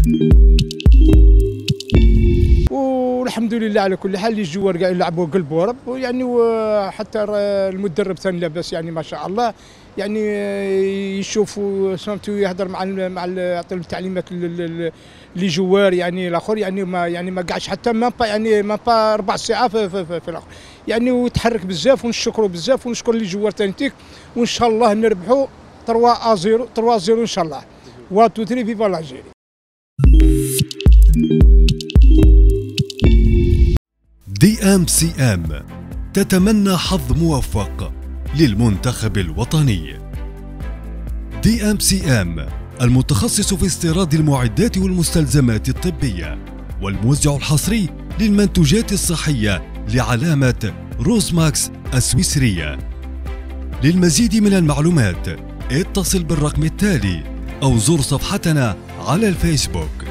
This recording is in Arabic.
والحمد لله على كل حال. الجوار كاع يلعبوا قلب ورب يعني، وحتى المدرب ثاني لاباس يعني ما شاء الله يعني. يشوفوا سمعتوا يهضر مع يعطي التعليمات لجوار يعني الاخر يعني ما قعدش حتى ما با 4 ساعات في الاخر يعني، ويتحرك بزاف ونشكروا بزاف ونشكر لي جوار تانتيك، وان شاء الله نربحوا 3-0 ان شاء الله. 1 2 3 فيفا لاجيري. DMCM تتمنى حظ موفق للمنتخب الوطني. DMCM المتخصص في استيراد المعدات والمستلزمات الطبية والموزع الحصري للمنتوجات الصحية لعلامة روزماكس السويسرية. للمزيد من المعلومات اتصل بالرقم التالي أو زور صفحتنا على الفيسبوك.